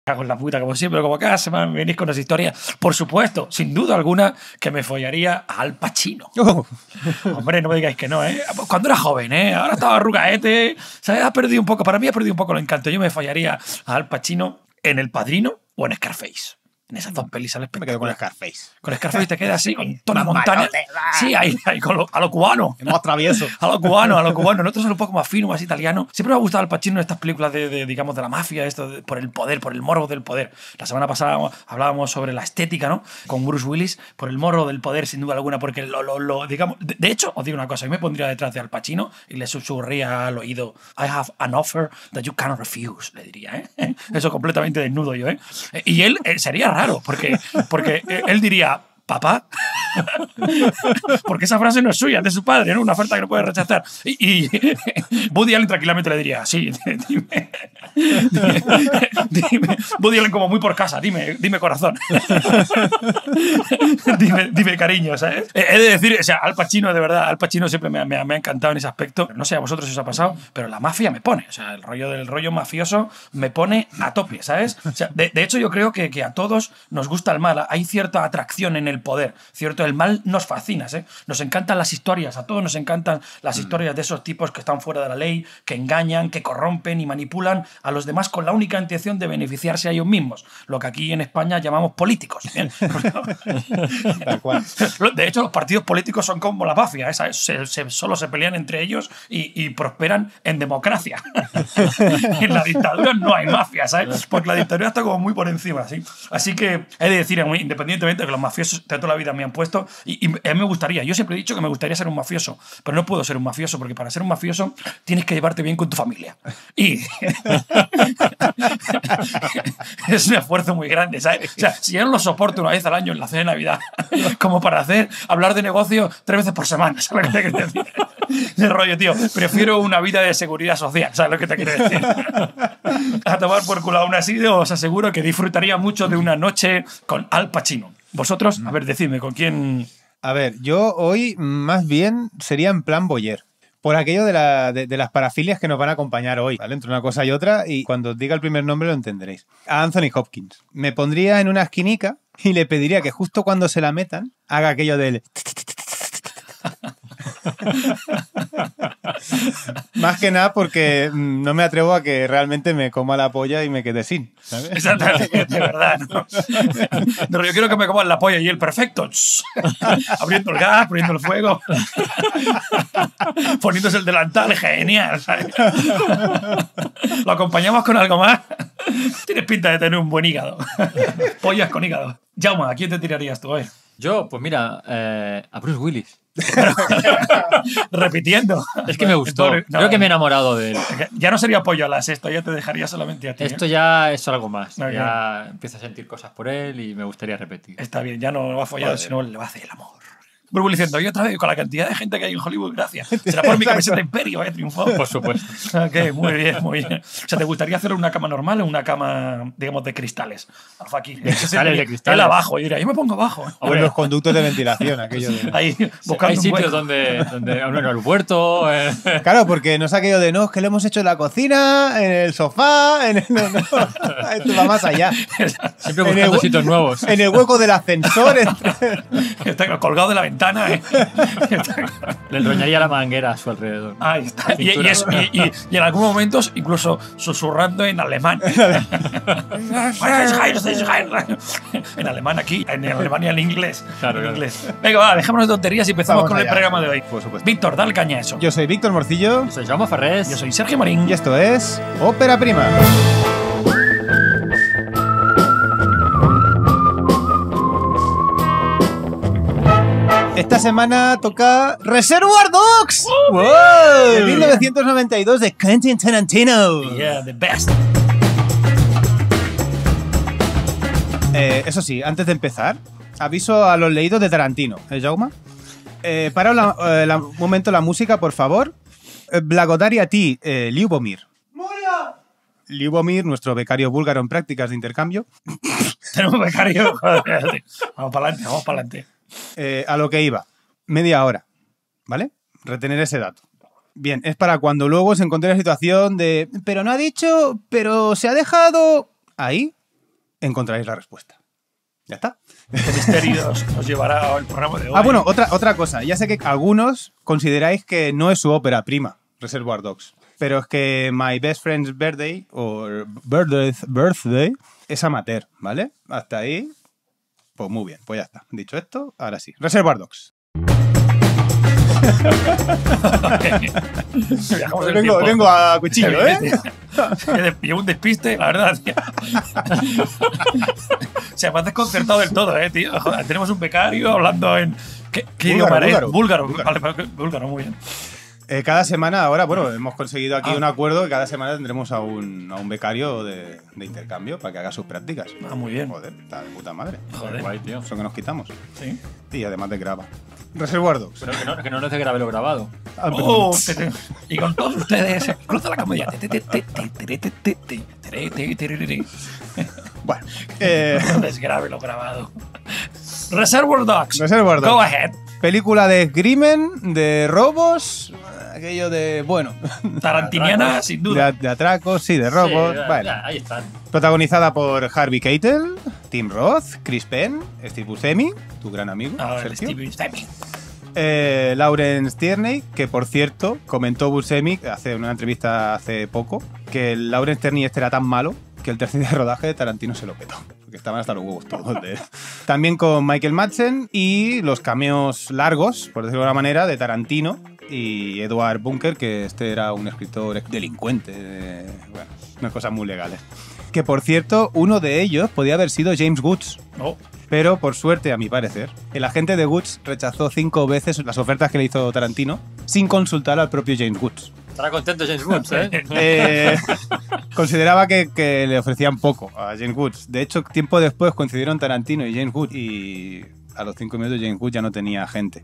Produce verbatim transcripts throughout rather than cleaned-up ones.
Cago en la puta, como siempre, como cada semana me venís con las historias. Por supuesto, sin duda alguna, que me follaría a Al Pacino. Oh. Hombre, no me digáis que no, ¿eh? Cuando era joven, ¿eh? Ahora estaba arrugaete. ¿Sabes? Ha perdido un poco, para mí ha perdido un poco el encanto. Yo me follaría a Al Pacino en El Padrino o en Scarface. En esas dos pelis sale Me quedo con Scarface. Con Scarface te quedas así, con Tony Montana. Sí, ahí, ahí con lo, a lo cubano. Es más travieso. A lo cubano, a lo cubano. Nosotros es un poco más fino, más italiano. Siempre me ha gustado Al Pacino en estas películas de, de digamos, de la mafia, esto de, por el poder, por el morbo del poder. La semana pasada hablábamos sobre la estética, ¿no? Con Bruce Willis, por el morbo del poder, sin duda alguna, porque lo, lo, lo digamos... De, de hecho, os digo una cosa, yo me pondría detrás de Al Pacino y le susurraría al oído, I have an offer that you cannot refuse, le diría, ¿eh? Eso completamente desnudo yo, ¿eh? Y él eh, sería raro, porque... Porque él diría, papá, porque esa frase no es suya, es de su padre, ¿no? Una oferta que no puede rechazar. Y, y Woody Allen tranquilamente le diría, sí, dime, dime, dime. Woody Allen como muy por casa, dime, dime corazón. dime, dime cariño, ¿sabes? He de decir, o sea, Al Pacino, de verdad, Al Pacino siempre me, me, me ha encantado en ese aspecto. No sé a vosotros si os ha pasado, pero la mafia me pone, o sea, el rollo del rollo mafioso me pone a tope, ¿sabes? O sea, de, de hecho, yo creo que, que a todos nos gusta el mal, hay cierta atracción en el poder, ¿cierto? El mal nos fascina, ¿eh? Nos encantan las historias, a todos nos encantan las historias de esos tipos que están fuera de la ley, que engañan, que corrompen y manipulan a los demás con la única intención de beneficiarse a ellos mismos, lo que aquí en España llamamos políticos. De hecho, los partidos políticos son como la mafia, ¿eh? se, se, solo se pelean entre ellos y, y prosperan en democracia. En la dictadura no hay mafia, ¿sabes? Porque la dictadura está como muy por encima, ¿sí? Así que he de decir, independientemente de que los mafiosos de toda la vida me han puesto, y, y a mí me gustaría, yo siempre he dicho que me gustaría ser un mafioso, pero no puedo ser un mafioso porque para ser un mafioso tienes que llevarte bien con tu familia. Y es un esfuerzo muy grande, ¿sabes? O sea, si yo no lo soporto una vez al año en la cena de Navidad, como para hacer, hablar de negocio tres veces por semana, ¿sabes lo que te quiero decir? De rollo, tío, prefiero una vida de seguridad social, ¿sabes lo que te quiero decir? A tomar por culo. Aún así, os aseguro que disfrutaría mucho de una noche con Al Pacino. ¿Vosotros? A ver, decidme, ¿con quién...? A ver, yo hoy más bien sería en plan Boyer. Por aquello de, la, de, de las parafilias que nos van a acompañar hoy, ¿vale? Entre una cosa y otra, y cuando os diga el primer nombre lo entenderéis. A Anthony Hopkins. Me pondría en una esquinica y le pediría que justo cuando se la metan, haga aquello del... Más que nada porque no me atrevo a que realmente me coma la polla y me quede sin, ¿sabes? Exactamente, de verdad, ¿no? Pero yo quiero que me coman la polla y el perfecto. Abriendo el gas, poniendo el fuego, poniéndose el delantal, genial, ¿sabes? Lo acompañamos con algo más. Tienes pinta de tener un buen hígado. Pollas con hígado. Jaume, ¿a quién te tirarías tú hoy? Yo, pues mira, eh, a Bruce Willis. Repitiendo. Es que me gustó. No, Creo que me he enamorado de él. Ya no sería pollo alas esto, ya te dejaría solamente a ti. Esto ¿eh? ya es algo más. Okay. Ya empiezo a sentir cosas por él y me gustaría repetir. Está bien, ya no lo va a follar, sino le va a hacer el amor. Bruce Willis diciendo, y otra vez, con la cantidad de gente que hay en Hollywood, gracias. Será por mi camiseta Imperio, ¿eh? Triunfó. Por supuesto. Ok, muy bien, muy bien. O sea, ¿te gustaría hacer una cama normal o una cama, digamos, de cristales? Alfa aquí. De cristales, de cristales. Él abajo, y diría, yo me pongo abajo. O en los conductos de ventilación, aquello de... Ahí, buscando hay un sitios hueco. donde, donde en el aeropuerto... Eh. Claro, porque no es aquello de, no, es que lo hemos hecho en la cocina, en el sofá, en el... No, no. Esto va más allá. Siempre buscando el, sitios nuevos. En el hueco del ascensor. Entre... Está colgado de la ventana, ¿eh? Le enroñaría la manguera a su alrededor. Ahí está. Y, y, es, y, y, y en algunos momentos incluso susurrando en alemán. En alemán aquí, en Alemania en inglés. Claro, en claro. inglés. Venga, va, dejémonos de tonterías y empezamos Vamos con allá. el programa de hoy. Por supuesto. Víctor, dale caña a eso. Yo soy Víctor Morcillo. Yo soy Jaume Ferrés. Yo soy Sergio Marín. Y esto es Ópera Prima. Esta semana toca Reservoir Dogs. Uh, ¡Wow! De mil novecientos noventa y dos de Quentin Tarantino. Yeah, the best. Eh, eso sí, antes de empezar, aviso a los leídos de Tarantino. ¿Eh, Jaume? Eh, para la, eh, la, un momento la música, por favor. Eh, Blagodari a ti, eh, Liubomir. ¡Moria! Liubomir, nuestro becario búlgaro en prácticas de intercambio. Tenemos un becario. Joder. Vamos para adelante, vamos para adelante. Eh, a lo que iba. Media hora. ¿Vale? Retener ese dato. Bien, es para cuando luego se encuentre la situación de... Pero no ha dicho, pero se ha dejado... Ahí, encontraréis la respuesta. Ya está. ¿Qué misterios nos llevará el programa de hoy? Ah, bueno, otra, otra cosa. Ya sé que algunos consideráis que no es su ópera prima, Reservoir Dogs. Pero es que My Best Friend's Birthday, o Birthday, Birthday, es amateur, ¿vale? Hasta ahí, pues muy bien. Pues ya está. Dicho esto, ahora sí. Reservoir Dogs. Viajamos en el Vengo, tiempo. vengo a cuchillo, ¿eh? Llevo un despiste, la verdad, tío. O sea, me has desconcertado del todo, eh, tío. Joder, tenemos un becario hablando en... ¿Qué, qué Búlgaro, idioma eres? búlgaro. Búlgaro. Vale, vale, búlgaro, muy bien. Eh, cada semana, ahora, bueno, hemos conseguido aquí Ah. un acuerdo que cada semana tendremos a un, a un becario de, de intercambio para que haga sus prácticas. Ah, muy bien. Joder, está de puta madre. Joder. Guay, tío. Eso que nos quitamos. Sí. Y además de graba. Reservoir Dogs. Pero que no, que no nos deje grabarlo grabado. Ah, perdón. Oh, te- te- y con todos ustedes, cruza la comedia. Te- te- te- te- te- te- te- te- te- te- te- te- te- te. Bueno, eh, No desgrabe lo grabado. Reservoir Dogs. Reservoir Dogs. Go ahead. película de crimen, de robos, aquello de, bueno, Tarantiniana, sin de, duda. de atracos, sí, de robos. Sí, ya, bueno. ya, ahí están. Protagonizada por Harvey Keitel, Tim Roth, Chris Penn, Steve Buscemi, tu gran amigo, Ah, el Sergio. Steve Buscemi. Eh, Lawrence Tierney, que por cierto comentó Buscemi hace una entrevista hace poco que el Lawrence Tierney este era tan malo que el tercer día de rodaje de Tarantino se lo petó, porque estaban hasta los huevos todos de él. También con Michael Madsen y los cameos largos, por decirlo de alguna manera, de Tarantino y Edward Bunker, que este era un escritor ex- delincuente, eh, bueno, unas cosas muy legales. Que por cierto, uno de ellos podía haber sido James Woods. Oh, Pero, por suerte, a mi parecer, el agente de Woods rechazó cinco veces las ofertas que le hizo Tarantino sin consultar al propio James Woods. Estará contento James Woods, ¿eh? Eh, consideraba que, que le ofrecían poco a James Woods. De hecho, tiempo después coincidieron Tarantino y James Woods y a los cinco minutos James Woods ya no tenía agente.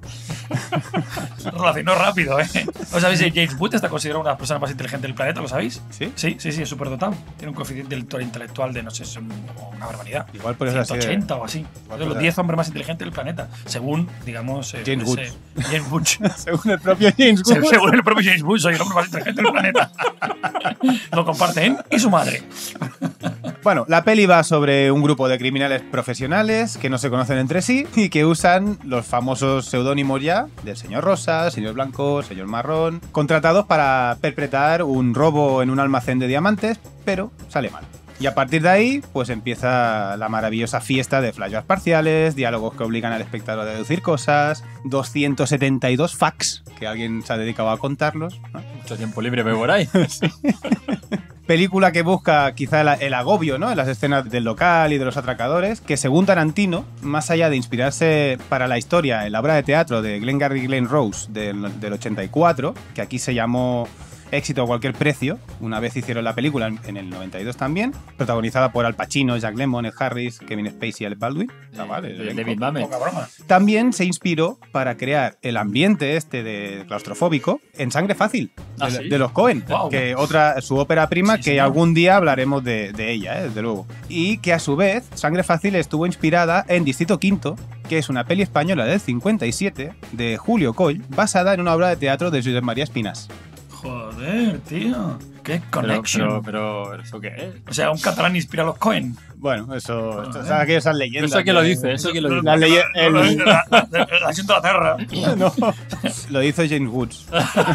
se relacionó rápido, ¿eh? ¿Lo sabéis? que James Wood está considerado una de las personas más inteligentes del planeta, ¿lo sabéis? ¿Sí? Sí, sí, sí, es súper dotado. Tiene un coeficiente intelectual- intelectual de, no sé, es un- una barbaridad. Igual por eso así de- ciento ochenta o así. Igual Es de por los eso- diez hombres más inteligentes del planeta, según, digamos, eh, James ese- James Woods. Según el propio James Se- Woods. Según el propio James Woods, soy el hombre más inteligente del planeta. Lo comparten y su madre. Bueno, la peli va sobre un grupo de criminales profesionales que no se conocen entre sí y que usan los famosos seudónimos ya del señor Rosa, señor Blanco, señor Marrón, contratados para perpetrar un robo en un almacén de diamantes, pero sale mal. Y a partir de ahí, pues empieza la maravillosa fiesta de flashbacks parciales, diálogos que obligan al espectador a deducir cosas, doscientos setenta y dos facts, que alguien se ha dedicado a contarlos, ¿no? Mucho tiempo libre veo por ahí. Película que busca quizá el, el agobio, ¿no?, en las escenas del local y de los atracadores, que según Tarantino, más allá de inspirarse para la historia en la obra de teatro de Glengarry Glen Rose del, del ochenta y cuatro, que aquí se llamó Éxito a cualquier precio, una vez hicieron la película en, en el noventa y dos también, protagonizada por Al Pacino, Jack Lemmon, Ed Harris, Kevin Spacey y Alec Baldwin. Ah, vale, el De elenco. David Mamet. Poca broma. También se inspiró para crear el ambiente este de claustrofóbico en Sangre Fácil, de, ¿Ah, sí? de los Coen, Guau. que otra su ópera prima, Sí, que señor. algún día hablaremos de, de ella, ¿eh? Desde luego. Y que a su vez Sangre Fácil estuvo inspirada en Distrito Quinto, que es una peli española del cincuenta y siete de Julio Coll, basada en una obra de teatro de Josep María Espinas. Joder, tío. Qué Pero, connection. pero, pero, ¿eso qué es? O sea, un catalán inspira a los Cohen. Bueno, eso, esto, Joder. ¿sabes aquellas esas leyendas? Eso que lo de- dice, eso que lo dice. La leye- el- La, la, la, la siento la tierra. No, lo hizo James Woods.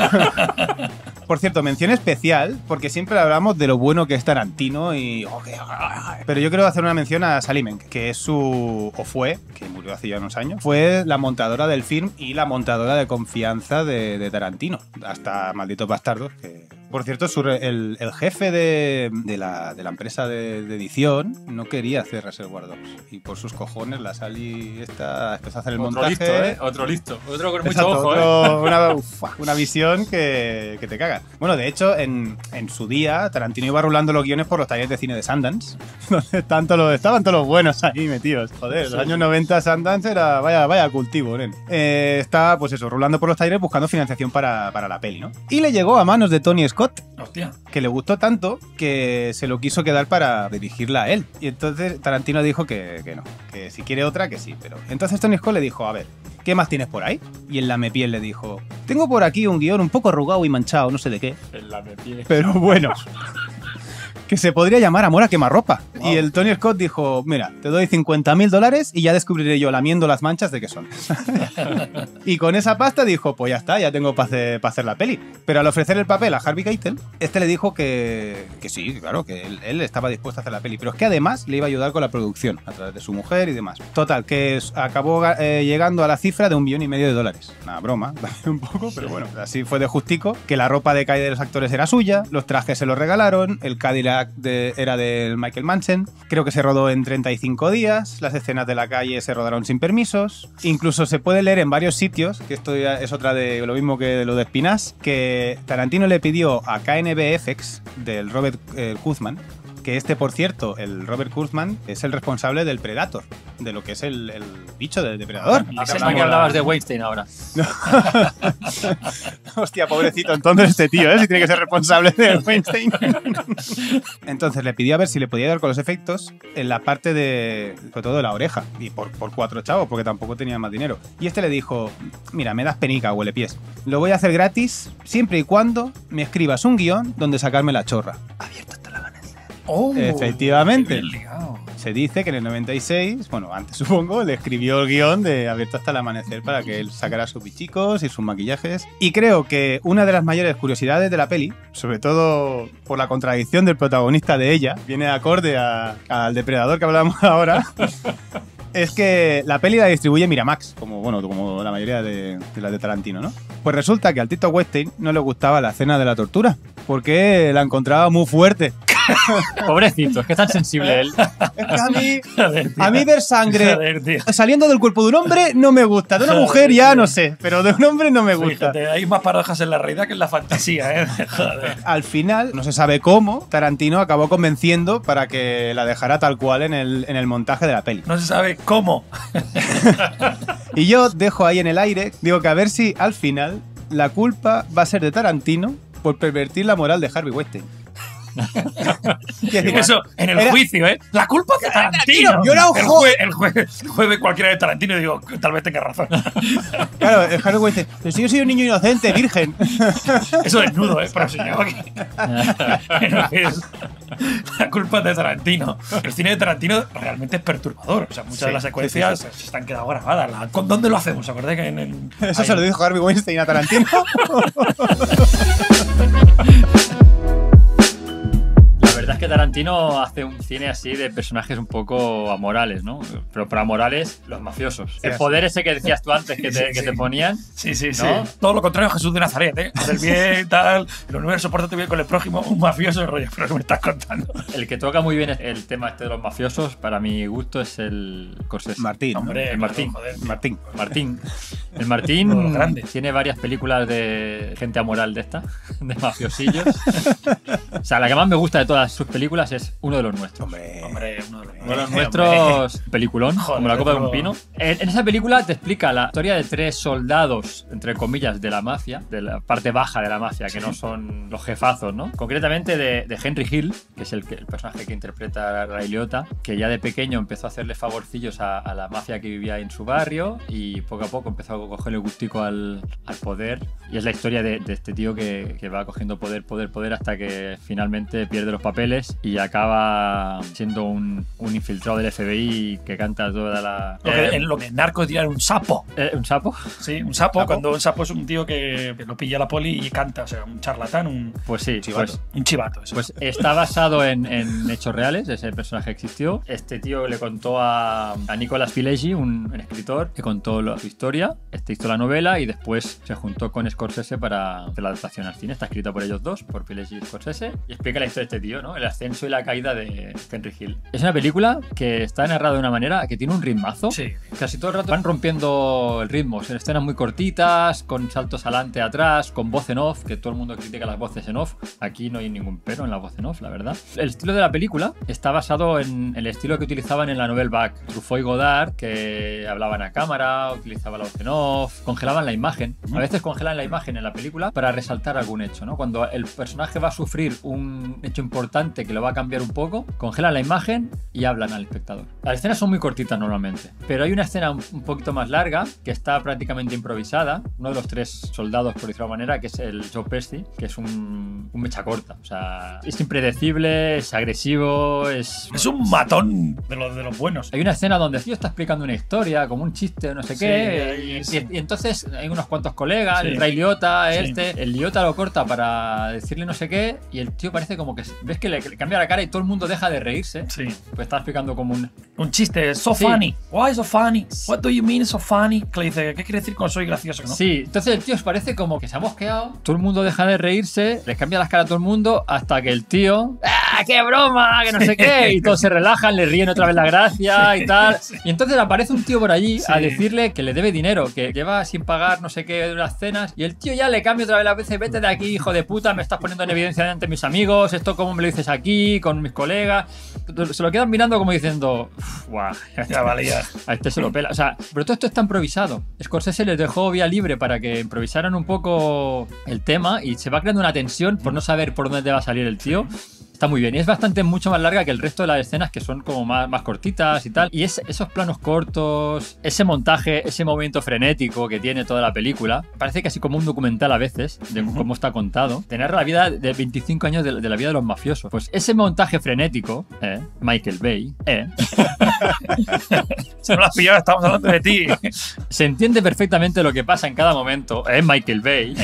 Por cierto, mención especial, porque siempre hablamos de lo bueno que es Tarantino y... oh, qué- Pero yo quiero hacer una mención a Sally Menke, que es su... o fue, que murió hace ya unos años, fue la montadora del film y la montadora de confianza de, de Tarantino, hasta Malditos Bastardos, que... Por cierto, su re- el, el jefe de, de, la, de la empresa de, de edición no quería hacer Reservoir Dogs. Y por sus cojones la Sally esta empezó a hacer el Otro montaje. listo, ¿eh? Otro listo. Otro con mucho Exacto, ojo, ¿eh? otro- una, ufa, una visión que, que te caga. Bueno, de hecho, en, en su día, Tarantino iba rulando los guiones por los talleres de cine de Sundance, donde tanto los, estaban todos los buenos ahí metidos. Joder, los años noventa Sundance era vaya, vaya cultivo, nen. Eh, estaba, pues eso, rulando por los talleres buscando financiación para, para la peli, ¿no? Y le llegó a manos de Tony Scott, Hostia. que le gustó tanto que se lo quiso quedar para dirigirla a él. Y entonces Tarantino dijo que, que no, que si quiere otra, que sí. Pero entonces Tony Scott le dijo, a ver, ¿qué más tienes por ahí? Y el lamepiel le dijo, tengo por aquí un guión un poco arrugado y manchado, no sé de qué, El lamepié. pero bueno. que se podría llamar Amor a quemarropa. Wow. Y el Tony Scott dijo, mira, te doy cincuenta mil dólares y ya descubriré yo lamiendo las manchas de qué son. Y con esa pasta dijo, pues ya está, ya tengo para hacer, pa hacer la peli. Pero al ofrecer el papel a Harvey Keitel, este le dijo que, que sí, claro, que él, él estaba dispuesto a hacer la peli, pero es que además le iba a ayudar con la producción, a través de su mujer y demás. Total, que es- acabó eh, llegando a la cifra de un billón y medio de dólares. Una broma, un poco, pero bueno, así fue de justico, que la ropa de calle de los actores era suya, los trajes se los regalaron, el Cadillac de- era del Michael Manson, creo que se rodó en treinta y cinco días, las escenas de la calle se rodaron sin permisos, incluso se puede leer en varios sitios, que esto ya es otra de lo mismo que lo de Espinás, que Tarantino le pidió a K N B F X del Robert eh, Kuzman, que este, por cierto, el Robert Kuzman es el responsable del Predator, de lo que es el, el bicho del depredador. Ah, Ese pensaba no que mola. hablabas de Weinstein ahora. Hostia, pobrecito, entonces este tío, ¿eh? Si tiene que ser responsable de Weinstein. Entonces le pidió a ver si le podía dar con los efectos en la parte de, sobre todo de la oreja, y por, por cuatro chavos, porque tampoco tenía más dinero. Y este le dijo, mira, me das penica, huele pies. Lo voy a hacer gratis siempre y cuando me escribas un guión donde sacarme la chorra. Abierto hasta el amanecer. Oh, Efectivamente. qué bien ligado. Se dice que en el noventa y seis, bueno, antes supongo, le escribió el guión de Abierto hasta el amanecer para que él sacara sus bichicos y sus maquillajes. Y creo que una de las mayores curiosidades de la peli, sobre todo por la contradicción del protagonista de ella, viene acorde a- al depredador que hablábamos ahora, es que la peli la distribuye Miramax, como, bueno, como la mayoría de, de las de Tarantino, ¿no? Pues resulta que al Tito Weinstein no le gustaba la escena de la tortura, porque la encontraba muy fuerte. Pobrecito, es que es tan sensible él. Es que a mí, Joder, tío. a mí ver sangre Joder, tío. saliendo del cuerpo de un hombre no me gusta. De una mujer ya no sé, pero de un hombre no me gusta. Fíjate, hay más paradojas en la realidad que en la fantasía, ¿eh? Joder. Al final, no se sabe cómo, Tarantino acabó convenciendo para que la dejara tal cual en el, en el montaje de la peli. No se sabe cómo. Y yo dejo ahí en el aire, digo que a ver si al final la culpa va a ser de Tarantino por pervertir la moral de Harvey Weinstein. Quiero decir, Eso, en el era- juicio, ¿eh? La culpa es de Tarantino. Yo era un el, jo- jue, el, jue, el juez ve cualquiera de Tarantino y digo, tal vez tenga razón. Claro, el Harvey Weinstein, pero si yo soy un niño inocente, virgen. Eso desnudo, ¿eh? Pero señor, aquí. Es- la culpa es de Tarantino. El cine de Tarantino realmente es perturbador. O sea, muchas Sí, de las secuencias sí, sí, sí. están quedado grabadas. La- ¿con ¿Dónde lo hacemos? ¿Acordáis que en el. Eso ahí- se lo dijo Harvey Weinstein a Tarantino. La verdad es que Tarantino hace un cine así de personajes un poco amorales, ¿no? Pero para amorales, los mafiosos. El poder ese que decías tú antes que Sí, te, sí, que sí. te ponían. Sí, sí, sí. ¿No? Todo lo contrario a Jesús de Nazaret, ¿eh? Hacer bien y tal. El universo, pórtate bien con el prójimo. Un mafioso rollo. Pero que me estás contando. El que toca muy bien el tema este de los mafiosos, para mi gusto, es el Corsese. Martín, ¿no? Hombre, el Martín. joder. Martín. Martín. El Uno de Martín los grandes. tiene varias películas de gente amoral de esta, de mafiosillos. O sea, la que más me gusta de todas sus películas es Uno de los nuestros. Hombre. Hombre, uno de los Uno de los Eh, nuestros, peliculón, Joder, como la copa de un pero- pino. En, en esa película te explica la historia de tres soldados, entre comillas, de la mafia, de la parte baja de la mafia, que no son los jefazos, ¿no? Concretamente de, de Henry Hill, que es el, que- el personaje que interpreta a Ray Liotta, que ya de pequeño empezó a hacerle favorcillos a, a la mafia que vivía en su barrio y poco a poco empezó a cogerle gustico al, al poder. Y es la historia de, de este tío que, que va cogiendo poder, poder, poder hasta que finalmente pierde los papeles y acaba siendo un, un infiltrado del F B I que canta toda la... Lo que, Eh, en lo que en narcos dirían un sapo. eh, ¿Un sapo? Sí, un sapo, ¿Sapo? cuando un sapo es un tío que, que lo pilla la poli y canta, o sea, un charlatán, un, Pues sí, Chivato. pues, un chivato. Eso. pues está basado en, en hechos reales, ese personaje existió. Este tío le contó a, a Nicolas Pileggi, un, un escritor, que contó la- su historia, este hizo la novela y después se juntó con Scorsese para hacer la adaptación al cine. Está escrita por ellos dos, por Pileggi y Scorsese, y explica la historia de este tío, ¿no? El ascenso y la caída de Henry Hill. Es una película que está narrada de una manera que tiene un ritmazo. Sí. Casi todo el rato van rompiendo el ritmo, son escenas muy cortitas, con saltos adelante, atrás, con voz en off, que todo el mundo critica las voces en off. Aquí no hay ningún pero en la voz en off, la verdad. El estilo de la película está basado en el estilo que utilizaban en la Nouvelle Vague. Truffaut y Godard, que hablaban a cámara, utilizaban la voz en off, congelaban la imagen. A veces congelan la imagen en la película para resaltar algún hecho, ¿no? Cuando el personaje va a sufrir un hecho importante que lo va a cambiar un poco, congelan la imagen y hablan al espectador. Las escenas son muy cortitas normalmente, pero hay una escena un, un poquito más larga que está prácticamente improvisada. Uno de los tres soldados, por decirlo de alguna manera, que es el Joe Pesci, que es un, un mecha corta. O sea, es impredecible, es agresivo, es... Es un matón de los, de los buenos. Hay una escena donde el tío está explicando una historia, como un chiste o no sé Sí, qué, ahí y, es- y- y entonces hay unos cuantos colegas, Sí. el Ray Liotta, Sí. este, el Liotta lo corta para decirle no sé qué, y el tío parece como que ves que le, que le cambia la cara y todo el mundo deja de reírse. Sí. Pues está explicando como un... Un chiste, so Sí. funny. Why so funny? What do you mean so funny? Que le dice, ¿qué quiere decir con soy gracioso? ¿No? Sí, entonces el tío parece como que se ha mosqueado, todo el mundo deja de reírse, les cambia las caras a todo el mundo hasta que el tío, ¡ah, qué broma! Que no sé qué, y todos se relajan, le ríen otra vez la gracia y tal. Y entonces aparece un tío por allí Sí. a decirle que le debe dinero, que lleva sin pagar no sé qué de unas cenas, y el tío ya le cambia otra vez la vez, vete de aquí, hijo de puta, me estás poniendo en evidencia ante mis amigos, esto cómo me lo dices aquí, con mis colegas. Se lo quedan mirando como diciendo, guau, Ya vale, ya. a este se lo pela. O sea, pero todo esto está improvisado. Scorsese les dejó vía libre para que improvisaran un poco el tema y se va creando una tensión por no saber por dónde te va a salir el tío. Está muy bien. Y es bastante mucho más larga que el resto de las escenas que son como más, más cortitas y tal. Y es, esos planos cortos, ese montaje, ese movimiento frenético que tiene toda la película, parece casi como un documental a veces de cómo está contado. Tener la vida de veinticinco años de, de la vida de los mafiosos. Pues ese montaje frenético, eh, Michael Bay, eh, Se me lo has pillado, estamos hablando de ti. se entiende perfectamente lo que pasa en cada momento, es Michael Bay,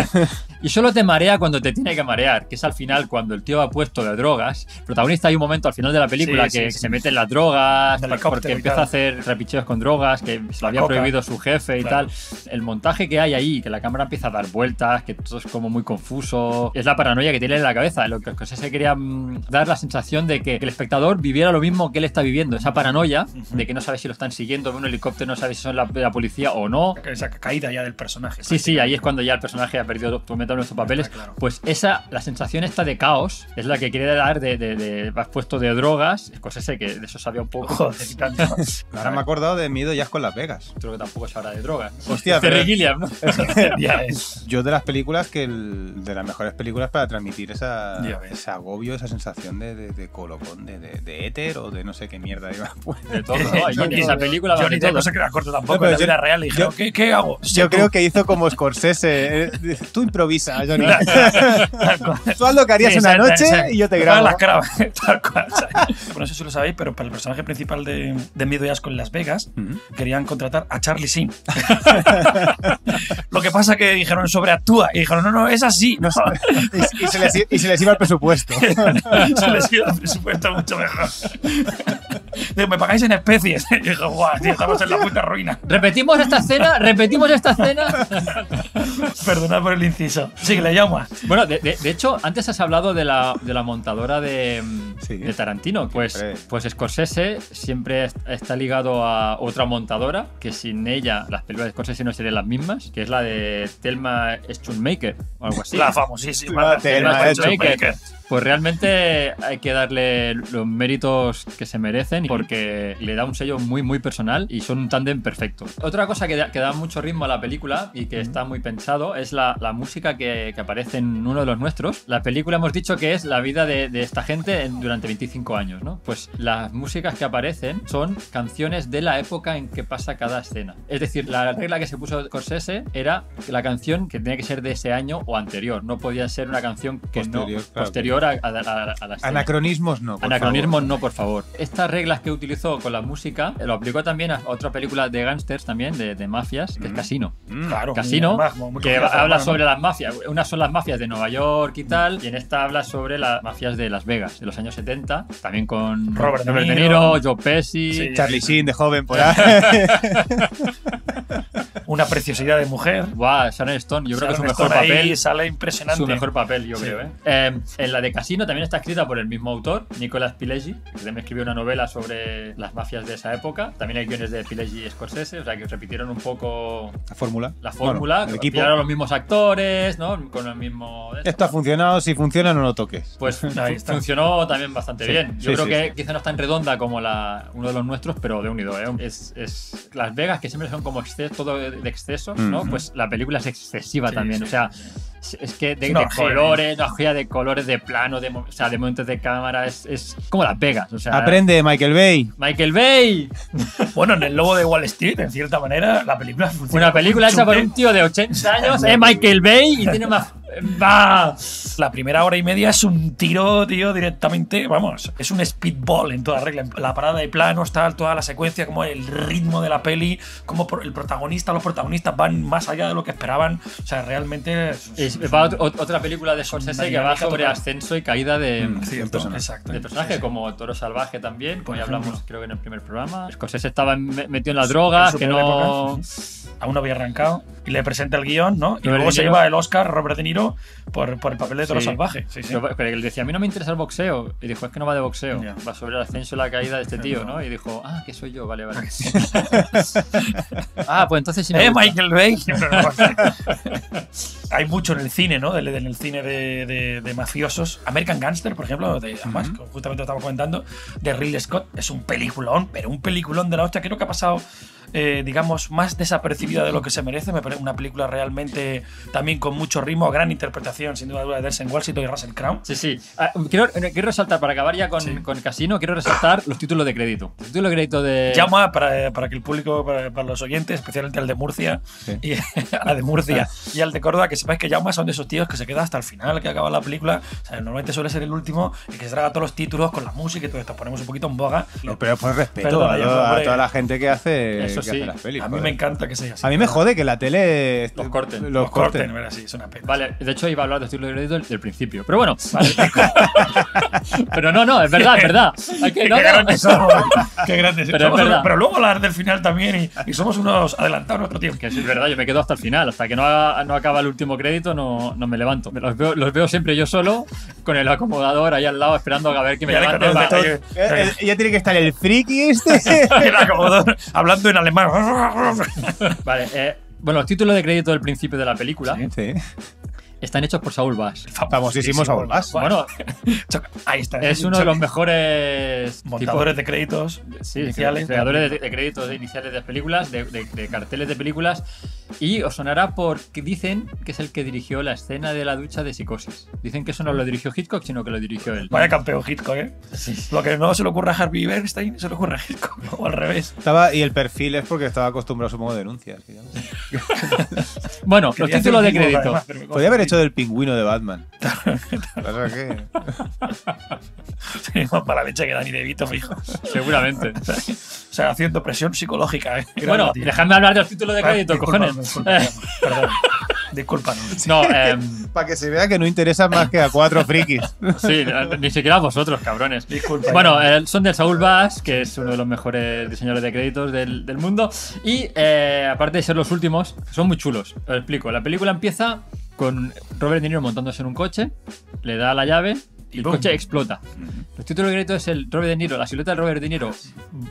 y solo te marea cuando te tiene que marear, que es al final cuando el tío ha puesto de drogas. El protagonista hay un momento al final de la película Sí, que, sí, que sí. se mete en las drogas, Del por- helicóptero porque y empieza tal. a hacer repicheos con drogas, que se lo había coca. prohibido su jefe y Claro. tal. El montaje que hay ahí, que la cámara empieza a dar vueltas, que todo es como muy confuso, es la paranoia que tiene en la cabeza. Lo que se quería mm, dar la sensación de que el espectador viviera lo mismo que él está viviendo, esa paranoia de que no sabe si lo están siguiendo, ve un helicóptero, no sabe si son la, la policía o no. Esa caída ya del personaje. Sí, sí, ahí es cuando ya el personaje ha perdido totalmente nuestros papeles. Está claro. Pues esa, la sensación esta de caos, es la que quiere dar de, de, de vas puesto de drogas, Scorsese, que de eso sabía un poco. Joder, y tanto. Ahora me he acordado de Miedo y Asco en Las Vegas. Creo que tampoco se habla de drogas. Hostia, Terry pero- Gilliam, ¿no? Ya es. Yo de las películas que el- de las mejores películas para transmitir esa, Ya ves. ese agobio, esa sensación de, de, de colocón, de, de, de éter o de no sé qué mierda iba. Pues, De todo, ¿no? Y Johnny- en esa película va Johnny de Depp todo. no se queda corto tampoco No, pero en la yo- vida real. Le dijeron, yo- ¿qué, ¿qué hago? Yo creo que hizo como Scorsese. eh, Tú improvisa, Johnny. Tú haz lo que harías Sí, una exacto, noche exacto. y yo te Me grabo. pagan las caras, tal cual, ¿sabes? No sé si lo sabéis, pero para el personaje principal de, de Miedo y Asco en Las Vegas, Ujú. querían contratar a Charlie Sheen. Lo que pasa que dijeron sobreactúa y dijeron, no, no, es así. No, Y, y se les, y se les iba el presupuesto. se les iba el presupuesto mucho mejor. Digo, me pagáis en especies. Y dijo, guau, tío, estamos en la puta ruina. Repetimos esta escena, repetimos esta escena. Perdonad por el inciso. Sí, que le llama. Bueno, de, de- de hecho, antes has hablado de la, de la montadora de, Sí. de Tarantino. Pues, Siempre. pues Scorsese siempre est- está ligado a otra montadora, que sin ella las películas de Scorsese no serían las mismas, que es la de Thelma Schoonmaker o algo así. La famosísima. La Thelma Thelma Schoonmaker. Schoonmaker. Pues realmente hay que darle los méritos que se merecen porque le da un sello muy muy personal y son un tándem perfecto. Otra cosa que da, que da mucho ritmo a la película y que está muy pensado es la, la música que, que aparece en uno de los nuestros. La película hemos dicho que es la vida de, de esta gente en- durante veinticinco años, ¿no? Pues las músicas que aparecen son canciones de la época en que pasa cada escena. Es decir, la regla que se puso Scorsese era que la canción que tenía que ser de ese año o anterior. No podía ser una canción que Posterior, no claro. posterior a, a- a- a la escena. Anacronismos no. por Anacronismos no, por favor. Estas reglas que utilizó con la música lo aplicó también a otra película de gángsters también, de, de mafias, que es Mm. Casino. favor. Mm. Claro. Casino, muy- muy- muy que confianza, habla ¿no? sobre las mafias. Unas son las mafias de Nueva York y tal, y en esta habla sobre las mafias de Las Vegas, de los años setenta, también con Robert De De Niro, Niro, Joe Pesci. Sí. Charlie Sheen de joven por ahí. Una preciosidad de mujer. Buah, Sharon Stone, yo creo que es su Sharon mejor Stone ahí papel. sale impresionante. Su mejor papel, yo Sí. creo. ¿eh? Eh, en la de Casino también está escrita por el mismo autor, Nicolas Pileggi, que también escribió una novela sobre las mafias de esa época. También hay guiones de Pileggi y Scorsese, o sea que repitieron un poco La fórmula. la fórmula. Bueno, el equipo. Pillaron los mismos actores, ¿no? Con el mismo. Esto ha funcionado. Si funciona, no lo toques. Pues Ahí fu- está. funcionó también bastante Sí, bien. Yo sí, creo sí, que sí. quizá no es tan redonda como la, uno de los nuestros, pero de unido. ¿eh? Es, es Las Vegas, que siempre son como exceso, todo de de exceso, ¿no? Ujú. Pues la película es excesiva Sí, también. sí, o sea, sí, sí. Es que de, Es una de orgía, colores, una orgía de colores, de plano, de, mo- o sea, de momentos de cámara, es, es como Las Vegas. O sea, Aprende, Michael Bay. Michael Bay. Bueno, en El Lobo de Wall Street, en cierta manera, la película funciona. Una película como hecha por chute. un tío de ochenta años, es Michael Bay y tiene más. ¡Va! La primera hora y media es un tiro, tío, directamente, vamos, es un speedball en toda regla. La parada de planos, tal, toda la secuencia, como el ritmo de la peli, como por- el protagonista, los protagonistas van más allá de lo que esperaban. O sea, realmente. Es, Es- es va un- ot- otra película de Scorsese que va dinámica sobre total. ascenso y caída de, Mm. cierto, personaje. exacto. de personajes, Sí, sí. como Toro Salvaje también, como ya ejemplo. hablamos creo que en el primer programa. Scorsese estaba me- metido en las drogas, en su que peor no. época. Aún no había arrancado. Y le presenta el guión, ¿no? Y Robert luego De se Niro. lleva el Oscar Robert De Niro por, por el papel de Toro Sí. Salvaje. Sí, sí. Pero, pero él decía, a mí no me interesa el boxeo. Y dijo, es que no va de boxeo. Ya. Va sobre el ascenso y la caída de este tío, no. ¿no? Y dijo, ah, que soy yo, vale, vale. ah, pues entonces sí me Eh, gusta. Michael Bay. Hay mucho en el cine, ¿no? En el cine de, de- de mafiosos. American Gangster, por ejemplo, de, además, que justamente lo estaba comentando, de Ridley Scott. Es un peliculón, pero un peliculón de la hostia. Creo que ha pasado, eh, digamos, más desapercibida de lo que se merece. Me parece una película realmente también con mucho ritmo, gran interpretación, sin duda, de Denzel Washington y Russell Crowe. Sí, sí. Ah, quiero, quiero resaltar, para acabar ya con, Sí. con Casino, quiero resaltar los títulos de crédito. El título de crédito de. Llama para, para que el público, para, para los oyentes, especialmente al de Murcia, Sí. y a la de Murcia y al de Córdoba, que sepáis que Llama son de esos tíos que se queda hasta el final, que acaba la película. O sea, normalmente suele ser el último y que se traga todos los títulos con la música y todo esto. Ponemos un poquito en boga. Pero por respeto Perdona, a, ya, to- a hombre. toda la gente que hace, Eso que sí. hace las pelis. A mí joder. me encanta que sea así. A mí me jode que la tele. Los corten. Los, Los corten, corten. mira, sí, es una pena. Vale, de hecho iba a hablar de título de crédito del, del principio. Pero bueno. pero no, no, es verdad, es verdad. Hay que, Qué no, no. grandes somos, qué grandes Pero es somos. verdad. Pero luego hablar del final también y, y somos unos adelantados a nuestro tiempo. Que sí, es verdad, yo me quedo hasta el final. Hasta que no, haga- no acaba el último crédito, no, no me levanto. Los veo, los veo siempre yo solo, con el acomodador ahí al lado, esperando a ver que me Ya le levante. conozco. Va, Eh, Eh, eh, Ya tiene que estar el friki este. El acomodador, hablando en alemán. Vale, eh, bueno, los títulos de crédito del principio de la película Sí. están hechos por Saul Bass. Famosísimo Saul Bass. Bueno, ahí está. es uno de los mejores montadores de créditos Sí, iniciales. creadores de, de créditos de iniciales de películas, de, de- de carteles de películas. Y os sonará porque dicen que es el que dirigió la escena de la ducha de Psicosis. Dicen que eso no lo dirigió Hitchcock, sino que lo dirigió él. Vaya campeón Hitchcock, ¿eh? Lo que no se le ocurre a Harvey Weinstein se le ocurre a Hitchcock, o al revés. Estaba, y el perfil es porque estaba acostumbrado, supongo, a denuncias. digamos. Bueno, los Quería títulos de hacer un dibujo, crédito. además, pero me Podría haber confundí. hecho del pingüino de Batman. Pasa que- Sí, más para la leche que Danny DeVito, fijo. Seguramente. O sea, haciendo presión psicológica, ¿eh? Bueno, Grande, tío. dejadme hablar de los títulos de crédito, Disculpa, cojones. disculpa, Eh, Perdón. Discúlpanos. no, em, Para que se vea que no interesa más que a cuatro frikis. sí, ni siquiera a vosotros, cabrones. Disculpa. Bueno, eh, son del Saul Bass, que es uno de los mejores diseñadores de créditos del, del mundo. Y eh, aparte de ser los últimos, son muy chulos. Os explico. La película empieza con Robert De Niro montándose en un coche, le da la llave y el boom. coche explota. Los títulos de crédito es el Robert De Niro, la silueta de Robert De Niro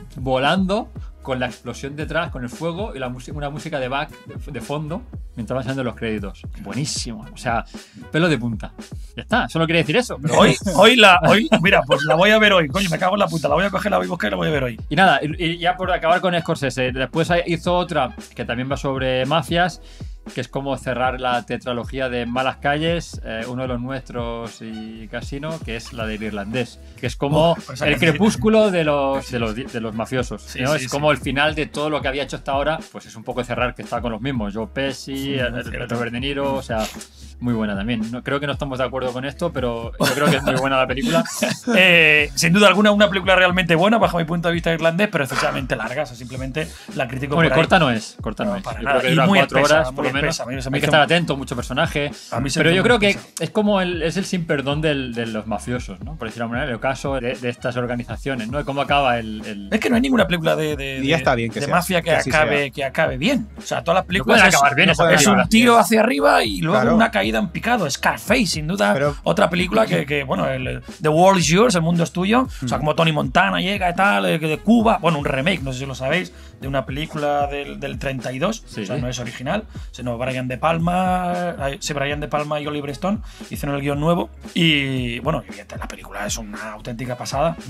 volando con la explosión detrás, con el fuego y la música, una música de back de, de fondo mientras van saliendo los créditos. Buenísimo. O sea, pelo de punta. Ya está, solo quería decir eso. Pero Hoy, hoy la, hoy, mira, pues la voy a ver hoy. Coño, me cago en la puta. La voy a coger, la voy a buscar y la voy a ver hoy. Y nada, y, y ya por acabar con Scorsese, después hizo otra que también va sobre mafias, que es como cerrar la tetralogía de Malas Calles, eh, uno de los nuestros y Casino, que es la del irlandés, que es como Oh, pues el aquí- crepúsculo de los, de los, de los mafiosos. Sí, ¿no? sí, es sí. como el final de todo lo que había hecho hasta ahora, pues es un poco cerrar que está con los mismos, Joe Pesci, Sí, el- es el cierto. Robert De Niro, o sea, muy buena también. No, creo que no estamos de acuerdo con esto, pero yo creo que es muy buena la película. Eh, sin duda alguna, una película realmente buena, bajo mi punto de vista irlandés, pero excesivamente larga. O sea, simplemente la critico Bueno, y por ahí. corta no es, corta no, No, es. para Yo nada. creo que Y dura muy cuatro espesa, horas por muy lo menos. espesa. A mí se me Hay que hizo- estar atento, mucho personaje. A mí se Pero me yo hizo creo muy que espesa. es como el, es el sin perdón del- de los mafiosos, ¿no? Por decirlo de alguna manera, el caso de, de estas organizaciones, ¿no? De cómo acaba el. el- Es que no hay ninguna película de, de, Y ya de- está bien que de sea, mafia que, que así acabe, sea. que acabe bien. O sea, todas las películas pueden es, acabar bien no esa pueden es película. un tiro hacia arriba y luego Claro. una caída en picado. Scarface, sin duda, Pero- otra película que, que, bueno, el, The World is Yours, el mundo es tuyo. O sea, como Tony Montana llega y tal, eh, de Cuba. Bueno, un remake, no sé si lo sabéis, de una película del, del treinta y dos. Sí. O sea, no es original. Sino Brian De Palma, eh, sí, Brian De Palma y Oliver Stone hicieron el guión nuevo. Y bueno, evidentemente la película es una auténtica pasada, ¿no?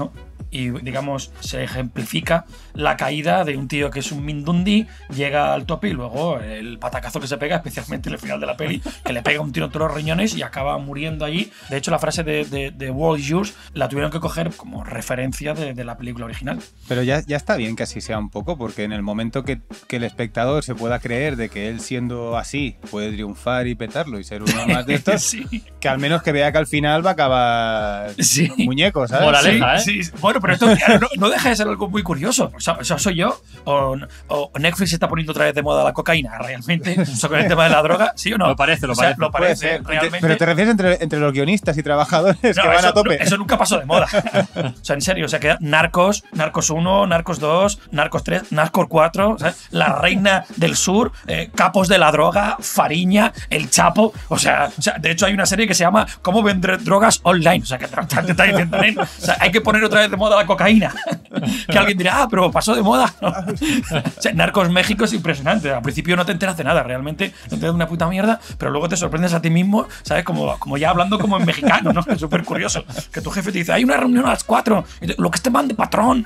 y, digamos, se ejemplifica la caída de un tío que es un Mindundi, llega al tope y luego el patacazo que se pega, especialmente en el final de la peli, que le pega un tiro entre los riñones y acaba muriendo allí. De hecho, la frase de, de, de World is Yours la tuvieron que coger como referencia de, de la película original. Pero ya, ya está bien que así sea un poco, porque en el momento que, que el espectador se pueda creer de que él siendo así puede triunfar y petarlo y ser uno más de estos, Sí. que al menos que vea que al final va a acabar Sí. muñeco, ¿sabes? Moraleja, ¿eh? Sí, sí. Bueno, pero esto no, no deja de ser algo muy curioso. O sea, o sea, soy yo, o, o Netflix está poniendo otra vez de moda la cocaína, realmente. O sea, con el tema de la droga, ¿sí o no? Lo parece, lo O sea, parece. lo Puede parece, ser. realmente. Pero te refieres entre, entre los guionistas y trabajadores No, que van eso, a tope. no, eso nunca pasó de moda. O sea, en serio, o sea, que Narcos, Narcos uno, Narcos dos, Narcos tres, Narcos cuatro, ¿sabes? La reina del sur, eh, capos de la droga, Fariña, El Chapo. O sea, o sea, de hecho hay una serie que se llama ¿Cómo vender drogas online? O sea, que te te está diciendo, ¿eh? O sea, hay que poner otra vez de moda la cocaína. Que alguien dirá, ah, pero pasó de moda. No. O sea, Narcos México es impresionante. Al principio no te enteras de nada, realmente no te enteras de una puta mierda, pero luego te sorprendes a ti mismo, ¿sabes? Como, como ya hablando como en mexicano, ¿no? Es súper curioso. Que tu jefe te dice, hay una reunión a las cuatro, y te, lo que esté mande patrón.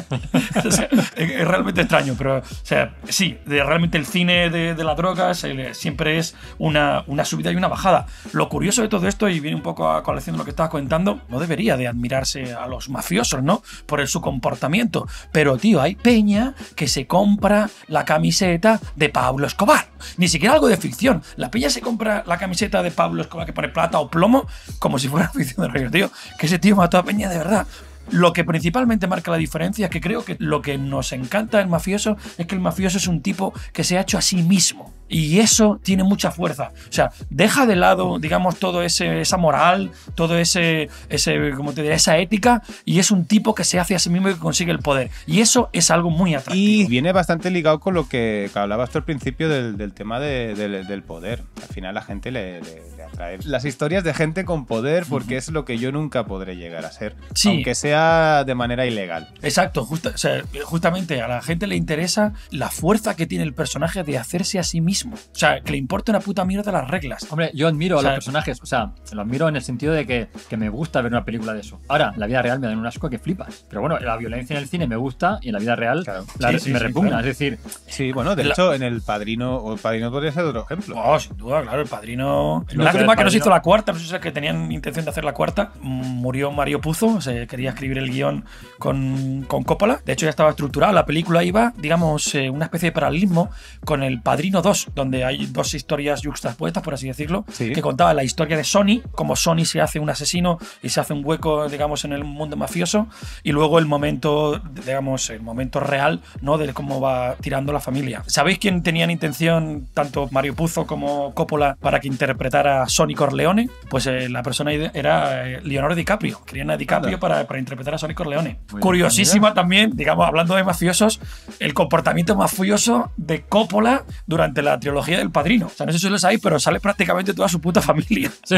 O sea, es, es realmente extraño, pero, o sea, sí, de, realmente el cine de, de las drogas eh, siempre es una, una subida y una bajada. Lo curioso de todo esto, y viene un poco a colación de lo que estabas comentando, no debería de admirarse a los mafiosos, ¿no? Por el, su comportamiento. Pero, tío, hay peña que se compra la camiseta de Pablo Escobar. Ni siquiera algo de ficción. La peña se compra la camiseta de Pablo Escobar que pone plata o plomo como si fuera ficción de rollo, tío. Que ese tío mató a peña de verdad. Lo que principalmente marca la diferencia es que creo que lo que nos encanta del mafioso es que el mafioso es un tipo que se ha hecho a sí mismo. Y eso tiene mucha fuerza. O sea, deja de lado, digamos, todo ese esa moral, todo ese, ese, como te diría, esa ética, y es un tipo que se hace a sí mismo y que consigue el poder. Y eso es algo muy atractivo. Y viene bastante ligado con lo que, que hablabas tú al principio del, del tema de, del, del poder. Al final la gente le, le, le atrae las historias de gente con poder, porque uh-huh. es lo que yo nunca podré llegar a ser. Sí. Aunque sea de manera ilegal. Exacto. Justa, o sea, justamente a la gente le interesa la fuerza que tiene el personaje de hacerse a sí mismo. O sea, que le importa una puta mierda las reglas. Hombre, yo admiro o sea, a los personajes. O sea, lo admiro en el sentido de que, que me gusta ver una película de eso. Ahora, en la vida real me dan un asco que flipas. Pero bueno, la violencia en el cine me gusta y en la vida real claro. la, sí, sí, me sí, repugna. claro. Es decir... Sí, bueno, de la... hecho, en El Padrino, o El Padrino podría ser otro ejemplo. Oh, sin duda, claro, El Padrino... No, Lástima que no se hizo Padrino... la cuarta, no sé si es que tenían intención de hacer la cuarta. Murió Mario Puzo, o sea, quería escribir el guión con, con Coppola. De hecho, ya estaba estructurada. La película iba, digamos, eh, una especie de paralelismo con El Padrino dos, donde hay dos historias yuxtapuestas, por así decirlo, sí. que contaba la historia de Sony, como Sony se hace un asesino y se hace un hueco, digamos, en el mundo mafioso, y luego el momento, digamos, el momento real, ¿no? De cómo va tirando la familia. ¿Sabéis quién tenían intención, tanto Mario Puzo como Coppola, para que interpretara a Sonny Corleone? Pues eh, la persona era eh, Leonardo DiCaprio. Querían a DiCaprio para, para interpretar a Sonny Corleone. Muy Curiosísima bien, también, digamos, hablando de mafiosos, el comportamiento mafioso de Coppola durante la trilogía del Padrino. O sea, no sé si lo sabéis, pero sale prácticamente toda su puta familia. Sí.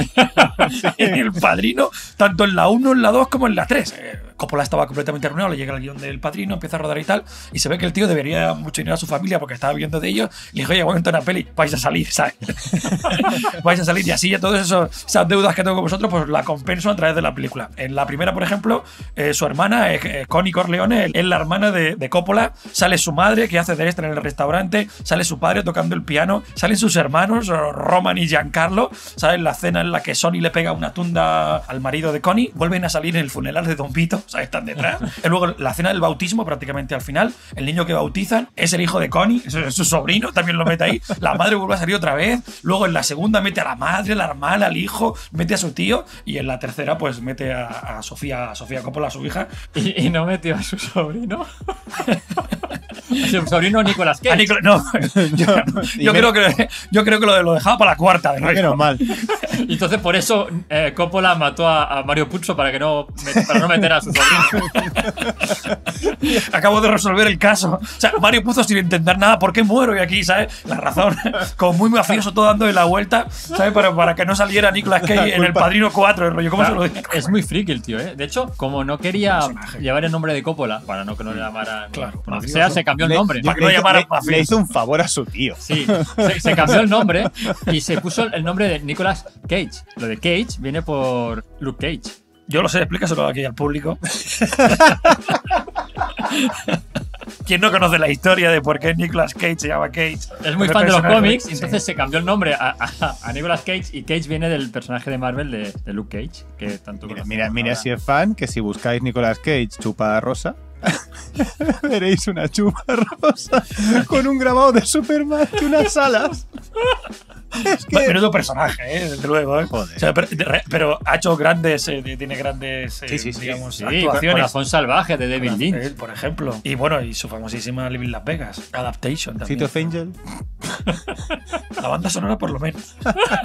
En El Padrino, tanto en la uno, en la dos como en la tres. Eh, Coppola estaba completamente arruinado, le llega el guión del Padrino, empieza a rodar y tal, y se ve que el tío debería dar mucho dinero a su familia porque estaba viviendo de ellos, y le dijo, oye, momento una peli, vais a salir, ¿sabes? vais a salir, y así ya todas esas deudas que tengo con vosotros, pues la compenso a través de la película. En la primera, por ejemplo, eh, su hermana, eh, Connie Corleone, es la hermana de, de Coppola, sale su madre, que hace de extra en el restaurante, sale su padre tocando el piano, salen sus hermanos, Roman y Giancarlo, ¿sabes? La cena en la que Sonny le pega una tunda al marido de Connie, vuelven a salir en el funeral de Don Vito, ¿sabes? Están detrás. Y luego la cena del bautismo, prácticamente al final, el niño que bautizan es el hijo de Connie, es su sobrino, también lo mete ahí, la madre vuelve a salir otra vez, luego en la segunda mete a la madre, la hermana, al hijo, mete a su tío, y en la tercera pues mete a, a Sofía, a Sofía Coppola, a su hija. ¿Y, y no metió a su sobrino? Su sobrino Nicolas Cage. Nicola, no, yo, yo, creo que, yo creo que lo, lo dejaba para la cuarta. No, menos mal. Y entonces por eso eh, Coppola mató a, a Mario Puzo para que no, para no meter a su sobrino. Acabo de resolver el caso. O sea, Mario Puzo sin entender nada, ¿por qué muero? Y aquí, ¿sabes? La razón. Como muy mafioso todo dándole la vuelta, ¿sabes? Para, para que no saliera Nicolas Cage en El Padrino cuatro, el rollo. ¿Cómo claro, se lo digo? Es muy friki el tío, ¿eh? De hecho, como no quería llevar el nombre de Coppola, para no que no le llamaran... Claro. Como sea, se cambió el nombre. Le, para que no le, llamaran le, le hizo un favor a su tío. Sí, se, se cambió el nombre y se puso el nombre de Nicolas Cage. Lo de Cage viene por Luke Cage. Yo lo sé, explícaselo aquí al público. ¿Quién no conoce la historia de por qué Nicolas Cage se llama Cage? Es muy fan de los cómics, y entonces sí. se cambió el nombre a, a, a Nicolas Cage, y Cage viene del personaje de Marvel de, de Luke Cage, que tanto Mira, mira, mira si es fan, que si buscáis Nicolas Cage chupa rosa, veréis una chupa rosa con un grabado de Superman y unas alas. Es que... Menudo personaje, ¿eh? Desde luego, ¿eh? Joder. O sea, pero, pero ha hecho grandes, eh, tiene grandes, eh, Sí, sí, sí. digamos, Sí, actuaciones. Corazón Salvaje de David Lynch. Él, por ejemplo. Y bueno, y su famosísima Living Las Vegas. Adaptation también. City of Angel. La banda sonora, por lo menos.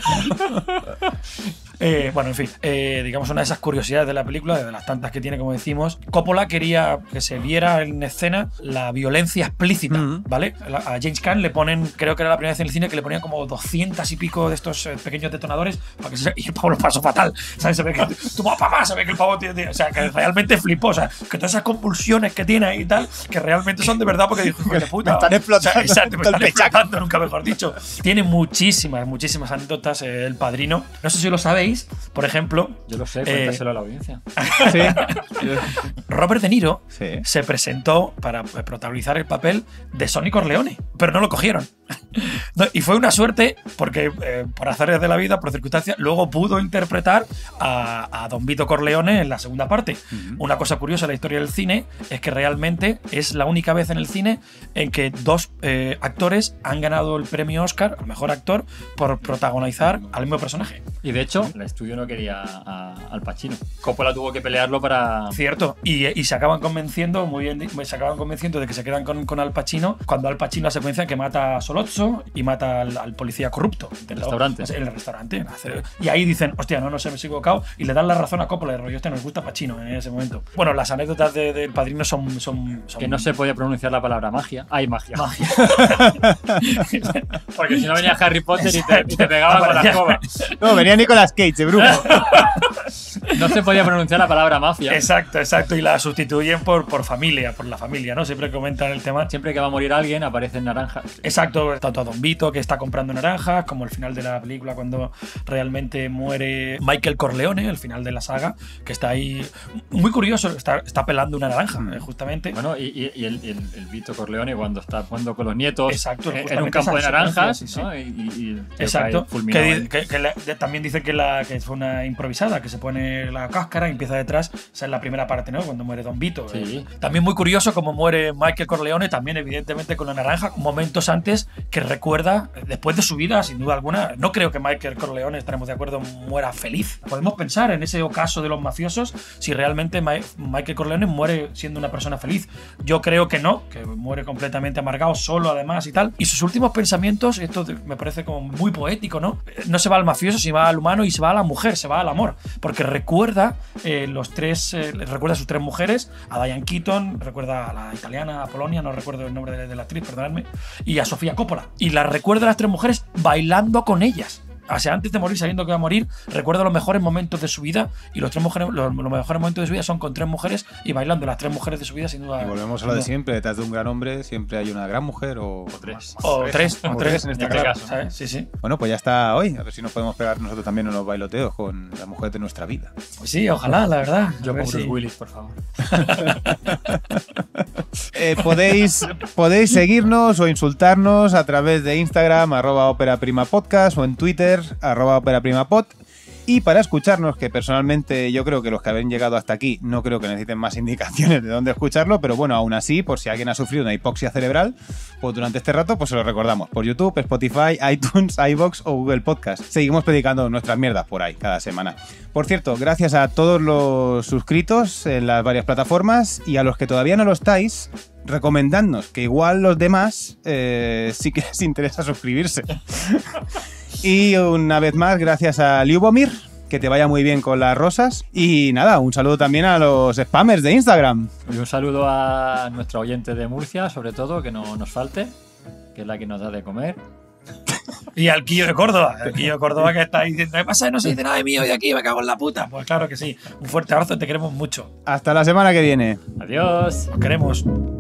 eh, bueno, en fin. Eh, digamos, una de esas curiosidades de la película, de las tantas que tiene, como decimos. Coppola quería que se viera en escena la violencia explícita, Mm-hmm. ¿vale? A James Caan le ponen, creo que era la primera vez en el cine, que le ponían como doscientos y pico de estos eh, pequeños detonadores para que se, y el pavo lo pasó fatal, ¿sabes? Se ve que tu papá, se ve que el pavo tiene, tiene, o sea, que realmente flipó, o sea, que todas esas convulsiones que tiene ahí y tal, que realmente son de verdad, porque dijo, hijo de puta, me están explotando, o sea, exacto, me el están pechaco. explotando, nunca mejor dicho. Tiene muchísimas, muchísimas anécdotas eh, El Padrino. No sé si lo sabéis, por ejemplo, Yo lo sé, eh, cuéntaselo a la audiencia. Sí. Robert De Niro Sí. se presentó para protagonizar el papel de Sonny Corleone, pero no lo cogieron. No, y fue una suerte porque, eh, por azares de la vida, por circunstancias, luego pudo interpretar a, a Don Vito Corleone en la segunda parte. Uh-huh. Una cosa curiosa en la historia del cine es que realmente es la única vez en el cine en que dos eh, actores han ganado el premio Oscar al mejor actor por protagonizar al mismo personaje. Y de hecho, el estudio no quería a, Al Pacino. Coppola tuvo que pelearlo para... Cierto. Y, y se acaban convenciendo, muy bien, se acaban convenciendo de que se quedan con, con Al Pacino cuando Al Pacino la secuencia que mata a Solozzo y mata al, al policía corrupto. ¿El restaurante? En el restaurante. Y ahí dicen, hostia, no, no sé, me he equivocado. Y le dan la razón a Coppola. De rollo, este nos gusta Pacino en ese momento. Bueno, las anécdotas del de, de Padrino son, son, son... Que no se podía pronunciar la palabra magia. Hay magia. Magia. Porque si no venía Harry Potter y te, y te pegaba con la escoba. No, venía Nicolas Cage, de brujo. No se podía pronunciar la palabra mafia. Exacto, exacto. Y la sustituyen por, por familia, por la familia, ¿no? Siempre comentan el tema. Siempre que va a morir alguien aparece en naranja. Exacto, tanto a Don Vito, que está comprando naranjas, como el final de la película cuando realmente muere Michael Corleone, el final de la saga, que está ahí muy curioso, está, está pelando una naranja, eh, justamente. Bueno, y, y, y el, el, el Vito Corleone cuando está jugando con los nietos. Exacto, en, en un campo de naranjas, sí, sí. ¿no? Y, y, y exacto, que, que, que le, de, también dice que, la, que fue una improvisada, que se pone la cáscara y empieza detrás, esa es la primera parte, ¿no? Cuando muere Don Vito. Sí. Eh. También muy curioso cómo muere Michael Corleone, también evidentemente con la naranja, momentos antes que recuerda, después de su vida, sin duda alguna. No creo que Michael Corleone, estaremos de acuerdo, muera feliz. Podemos pensar en ese ocaso de los mafiosos, si realmente Ma Michael Corleone muere siendo una persona feliz. Yo creo que no, que muere completamente amargado, solo además y tal. Y sus últimos pensamientos, esto me parece como muy poético, ¿no? No se va al mafioso, sino va al humano y se va a la mujer, se va al amor. Porque recuerda eh, los tres, eh, recuerda a sus tres mujeres, a Diane Keaton, recuerda a la italiana, a Polonia, no recuerdo el nombre de, de la actriz, perdonadme, y a Sofía Coppola. Y la recuerda a las tres mujeres bailando con ellas. O sea, antes de morir, sabiendo que va a morir, recuerda los mejores momentos de su vida, y los tres mujeres, los, los mejores momentos de su vida son con tres mujeres y bailando las tres mujeres de su vida, sin duda. Y volvemos a lo de siempre, detrás de un gran hombre siempre hay una gran mujer o, o tres. O tres, o, o tres, tres en este en caso. caso, ¿sabes? Sí, sí. Bueno, pues ya está hoy. A ver si nos podemos pegar nosotros también unos bailoteos con la mujer de nuestra vida. Pues sí, ojalá, la verdad. Yo con Bruce si... Willis, por favor. eh, podéis, podéis seguirnos o insultarnos a través de Instagram, arroba Ópera Prima Podcast, o en Twitter, arroba Ópera Prima Pod. Y para escucharnos, que personalmente yo creo que los que habéis llegado hasta aquí no creo que necesiten más indicaciones de dónde escucharlo, pero bueno, aún así, por si alguien ha sufrido una hipoxia cerebral, pues durante este rato, pues se lo recordamos, por YouTube, Spotify, iTunes, iVoox o Google Podcast. Seguimos predicando nuestras mierdas por ahí cada semana. Por cierto, gracias a todos los suscritos en las varias plataformas, y a los que todavía no lo estáis, recomendadnos, que igual los demás eh, sí que les interesa suscribirse. Y una vez más, gracias a Liubomir, que te vaya muy bien con las rosas. Y nada, un saludo también a los spammers de Instagram. Y un saludo a nuestro oyente de Murcia, sobre todo, que no nos falte, que es la que nos da de comer. Y al Quillo de Córdoba, el Quillo de Córdoba que está diciendo, ¿qué pasa? No se dice nada de mí hoy aquí, me cago en la puta. Pues claro que sí, un fuerte abrazo, te queremos mucho. Hasta la semana que viene. Adiós. Os queremos.